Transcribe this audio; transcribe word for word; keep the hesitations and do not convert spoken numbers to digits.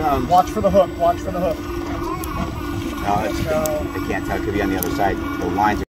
comes. Watch for the hook. Watch for the hook. No, it's, I can't tell. It could be on the other side. The lines are